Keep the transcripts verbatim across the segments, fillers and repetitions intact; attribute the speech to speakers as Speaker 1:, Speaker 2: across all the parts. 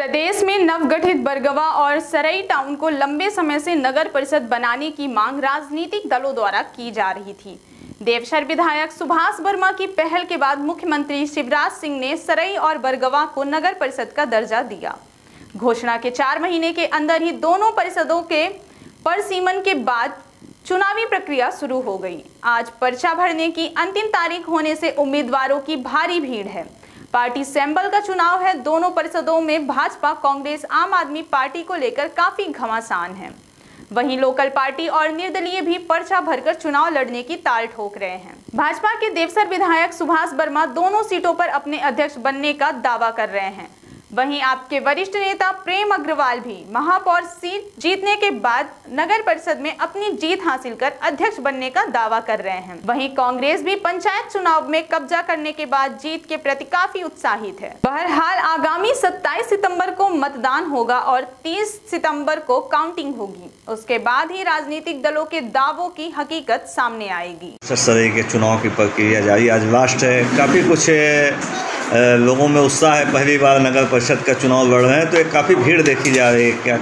Speaker 1: प्रदेश में नवगठित बरगवा और सरई टाउन को लंबे समय से नगर परिषद बनाने की मांग राजनीतिक दलों द्वारा की जा रही थी। देवसर विधायक सुभाष वर्मा की पहल के बाद मुख्यमंत्री शिवराज सिंह ने सरई और बरगवा को नगर परिषद का दर्जा दिया। घोषणा के चार महीने के अंदर ही दोनों परिषदों के परसीमन के बाद चुनावी प्रक्रिया शुरू हो गई। आज पर्चा भरने की अंतिम तारीख होने से उम्मीदवारों की भारी भीड़ है। पार्टी सैंबल का चुनाव है। दोनों परिषदों में भाजपा, कांग्रेस, आम आदमी पार्टी को लेकर काफी घमासान है। वहीं लोकल पार्टी और निर्दलीय भी पर्चा भरकर चुनाव लड़ने की ताल ठोक रहे हैं। भाजपा के देवसर विधायक सुभाष वर्मा दोनों सीटों पर अपने अध्यक्ष बनने का दावा कर रहे हैं। वहीं आपके वरिष्ठ नेता प्रेम अग्रवाल भी महापौर सीट जीतने के बाद नगर परिषद में अपनी जीत हासिल कर अध्यक्ष बनने का दावा कर रहे हैं। वहीं कांग्रेस भी पंचायत चुनाव में कब्जा करने के बाद जीत के प्रति काफी उत्साहित है। बहरहाल आगामी सत्ताईस सितंबर को मतदान होगा और तीस सितंबर को काउंटिंग होगी। उसके बाद ही राजनीतिक दलों के दावों की हकीकत सामने आएगी।
Speaker 2: सरई के चुनाव की प्रक्रिया जारी, आज लास्ट है। काफ़ी कुछ लोगों में उत्साह है, पहली बार नगर परिषद का चुनाव लड़ रहे हैं, तो एक काफ़ी भीड़ देखी जा रही है। क्या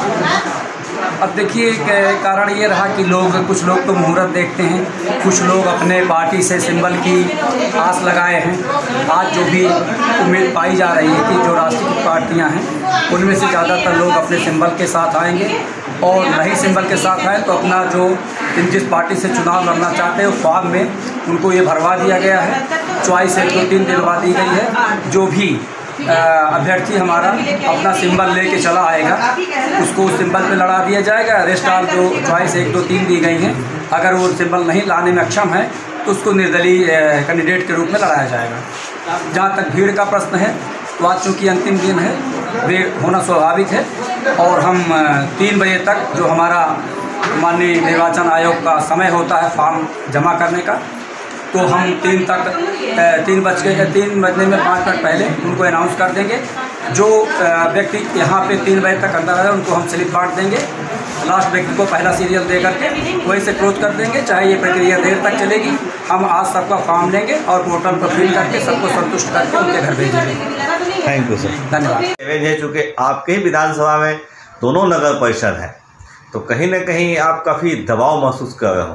Speaker 3: अब देखिए, कारण ये रहा कि लोग कुछ लोग तो मुहूर्त देखते हैं, कुछ लोग अपने पार्टी से सिंबल की आस लगाए हैं। आज जो भी उम्मीद पाई जा रही है कि जो राष्ट्रीय पार्टियां हैं उनमें से ज़्यादातर लोग अपने सिंबल के साथ आएंगे, और नहीं सिंबल के साथ आए तो अपना जो जिस पार्टी से चुनाव लड़ना चाहते हैं उस फॉर्म में उनको ये भरवा दिया गया है। चॉइस एक दो तीन दिलवा दी गई है। जो भी अभ्यर्थी हमारा अपना सिंबल लेके चला आएगा उसको उस सिंबल पे लड़ा दिया जाएगा। रेस्ट ऑल जो चॉइस एक दो तीन दी गई हैं, अगर वो सिंबल नहीं लाने में अक्षम है तो उसको निर्दलीय कैंडिडेट के रूप में लड़ाया जाएगा। जहाँ तक भीड़ का प्रश्न है, तो आज चूँकि अंतिम दिन है, भीड़ होना स्वाभाविक है। और हम तीन बजे तक जो हमारा माननीय निर्वाचन आयोग का समय होता है फॉर्म जमा करने का, तो हम तीन तक तीन बज के तीन बजने में पाँच मिनट पहले उनको अनाउंस कर देंगे। जो व्यक्ति यहाँ पे तीन बजे तक अंदर आए उनको हम स्लिप बांट देंगे। लास्ट व्यक्ति को पहला सीरियल दे करके वहीं से क्लोज कर देंगे। चाहे ये प्रक्रिया देर तक चलेगी, हम आज सबका फॉर्म लेंगे और पोर्टल पर फिल करके सबको संतुष्ट करके उनके घर भेजेंगे।
Speaker 2: थैंक यू सर, धन्यवाद। चूँकि आपके ही विधानसभा में दोनों नगर परिषद हैं, तो कहीं ना कहीं आप काफ़ी दबाव महसूस कर रहे हो।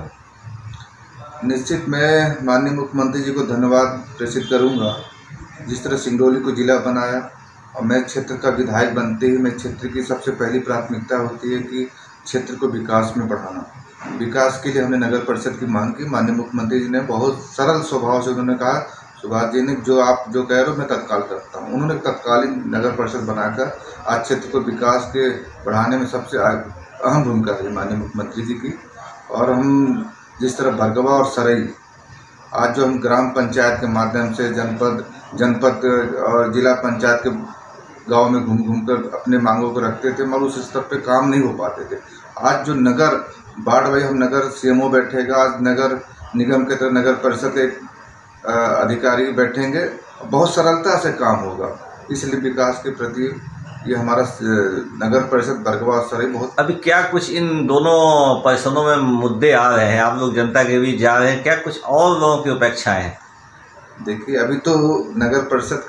Speaker 4: निश्चित मैं माननीय मुख्यमंत्री जी को धन्यवाद प्रेषित करूंगा। जिस तरह सिंगरौली को जिला बनाया और मैं क्षेत्र का विधायक बनते ही मैं क्षेत्र की सबसे पहली प्राथमिकता होती है कि क्षेत्र को विकास में बढ़ाना। विकास के लिए हमने नगर परिषद की मांग की। माननीय मुख्यमंत्री जी ने बहुत सरल स्वभाव से उन्होंने कहा, सुभाष जी ने जो आप जो कह रहे हो मैं तत्काल करता हूँ। उन्होंने तत्कालीन नगर परिषद बनाकर आज क्षेत्र को विकास के बढ़ाने में सबसे अहम भूमिका है माननीय मुख्यमंत्री जी की। और हम जिस तरह बरगवा और सरई आज जो हम ग्राम पंचायत के माध्यम से जनपद जनपद और जिला पंचायत के गांव में घूम घूम कर अपने मांगों को रखते थे, मगर उस स्तर पे काम नहीं हो पाते थे। आज जो नगर वार्ड वाइज हम नगर सीएमओ बैठेगा, आज नगर निगम के तरह नगर परिषद एक अधिकारी बैठेंगे, बहुत सरलता से काम होगा। इसलिए विकास के प्रति ये हमारा नगर परिषद बरगवा और सरई बहुत।
Speaker 2: अभी क्या कुछ इन दोनों परिषदों में मुद्दे आ रहे हैं, आप लोग जनता के बीच जा रहे हैं, क्या कुछ और लोगों की अपेक्षाएं हैं?
Speaker 4: देखिए, अभी तो नगर परिषद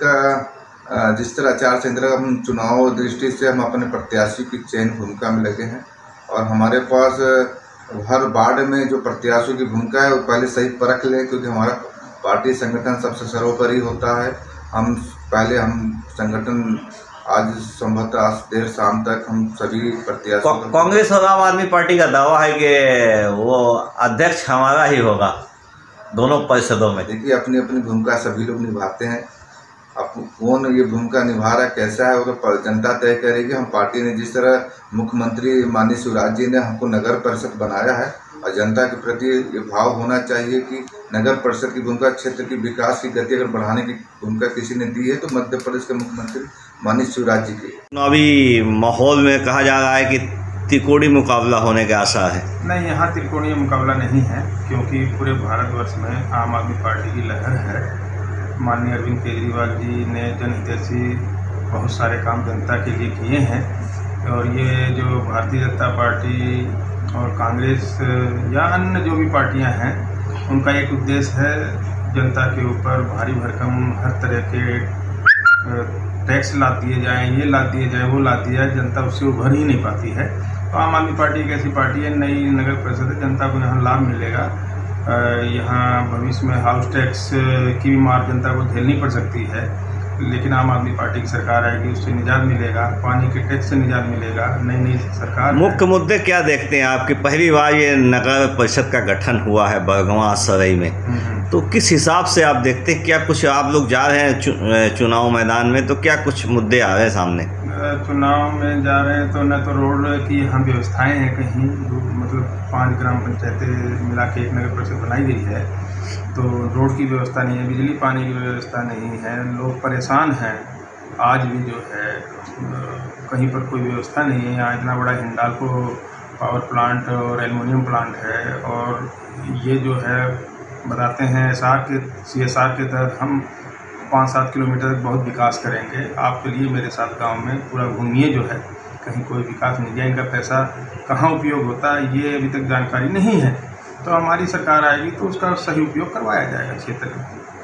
Speaker 4: का जिस तरह आचार संहिता हम चुनाव दृष्टि से हम अपने प्रत्याशी की चयन भूमिका में लगे हैं, और हमारे पास हर वार्ड में जो प्रत्याशियों की भूमिका है वो पहले सही परख लें, क्योंकि हमारा पार्टी संगठन सबसे सर्वोपरि होता है। हम पहले हम संगठन आज संभवतः आज देर शाम तक हम सभी प्रत्याशियों।
Speaker 2: कांग्रेस और आम आदमी पार्टी का दावा है कि वो अध्यक्ष हमारा ही होगा दोनों परिषदों में।
Speaker 4: देखिए, अपनी अपनी भूमिका सभी लोग निभाते हैं। अब कौन ये भूमिका निभा रहा है, कैसा है, वो तो जनता तय करेगी। हम पार्टी ने जिस तरह मुख्यमंत्री माननीय शिवराज जी ने हमको नगर परिषद बनाया है, और जनता के प्रति ये भाव होना चाहिए कि नगर परिषद की भूमिका, क्षेत्र की विकास की गति अगर बढ़ाने की भूमिका किसी ने दी है तो मध्य प्रदेश के मुख्यमंत्री माननीय शिवराज जी की।
Speaker 2: अभी माहौल में कहा जा रहा है कि त्रिकोणीय मुकाबला होने के आसार है।
Speaker 5: नहीं, यहाँ त्रिकोणीय मुकाबला नहीं है, क्योंकि पूरे भारतवर्ष में आम आदमी पार्टी की लहर है। माननीय अरविंद केजरीवाल जी ने जनहितैषी बहुत सारे काम जनता के लिए किए हैं, और ये जो भारतीय जनता पार्टी और कांग्रेस या अन्य जो भी पार्टियां हैं, उनका एक उद्देश्य है जनता के ऊपर भारी भरकम हर तरह के टैक्स ला दिए जाएँ, ये ला दिए जाए, वो ला दिया जाए, जनता उससे उभर ही नहीं पाती है। तो आम आदमी पार्टी एक ऐसी पार्टी है, नई नगर परिषद है, जनता को यहाँ लाभ मिलेगा। यहाँ भविष्य में हाउस टैक्स की भी मार जनता को झेलनी पड़ सकती है, लेकिन आम आदमी पार्टी की सरकार आएगी, उससे निजात मिलेगा, पानी के टैक्स से निजात मिलेगा। नई नई सरकार।
Speaker 2: मुख्य मुद्दे क्या देखते हैं आपकी? पहली बार ये नगर परिषद का गठन हुआ है बरगवां सराय में, तो किस हिसाब से आप देखते हैं? क्या कुछ आप लोग जा रहे हैं चु, चुनाव मैदान में, तो क्या कुछ मुद्दे आ रहे हैं सामने?
Speaker 5: चुनाव में जा रहे हैं तो न तो रोड की यहाँ व्यवस्थाएं हैं, कहीं मतलब पांच ग्राम पंचायतें मिला के एक नगर परिषद बनाई गई है, तो रोड की व्यवस्था नहीं है, बिजली पानी की व्यवस्था नहीं है, लोग परेशान हैं। आज भी जो है कहीं पर कोई व्यवस्था नहीं है। यहाँ इतना बड़ा हिंडाल्को पावर प्लांट और एल्युमिनियम प्लांट है, और ये जो है बताते हैं एस आर के सी एस आर के तहत हम पाँच सात किलोमीटर तक बहुत विकास करेंगे। आप चलिए मेरे साथ गांव में पूरा घूमिए, जो है कहीं कोई विकास नहीं है, इनका पैसा कहाँ उपयोग होता है ये अभी तक जानकारी नहीं है। तो हमारी सरकार आएगी तो उसका सही उपयोग करवाया जाएगा क्षेत्र में।